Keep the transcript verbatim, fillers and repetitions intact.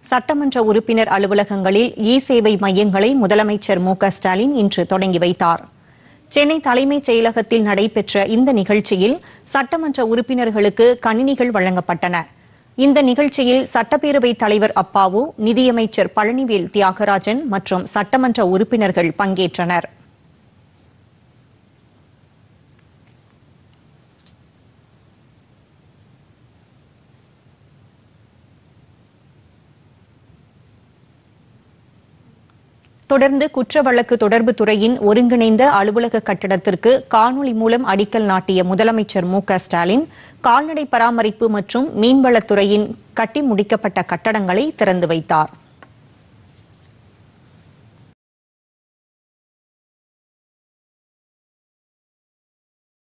சட்டமன்ற உறுப்பினர் அலுவலகங்களில் இ சேவை மையங்களை முதலமைச்சர் மு க ஸ்டாலின் இன்று தொடங்கி வைத்தார். சென்னை தலைமைச் செயலகத்தில் நடைபெற்ற இந்த நிகழ்ச்சியில் சட்டமன்ற உறுப்பினர்களுக்கு கணினிகள் வழங்கப்பட்டன. இந்த நிகழ்ச்சியில் சட்டப்பேரவைத் தலைவர் அப்பாவு, நிதியமைச்சர் பழனிவேல் தியாகராஜன் மற்றும் சட்டமன்ற உறுப்பினர்கள் பங்கேற்றனர். தொடர்ந்து குற்ற வழக்கு தொடர்பு துறையின் ஒருங்கிணைந்த அலுவலக கட்டடத்திற்கு காணொலி மூலம் அடிக்கல் நாட்டிய முதலமைச்சர் மு க ஸ்டாலின் கால்நடை பராமரிப்பு மற்றும் மீன்வளத்துறையின் கட்டி முடிக்கப்பட்ட கட்டடங்களை திறந்து வைத்தார்.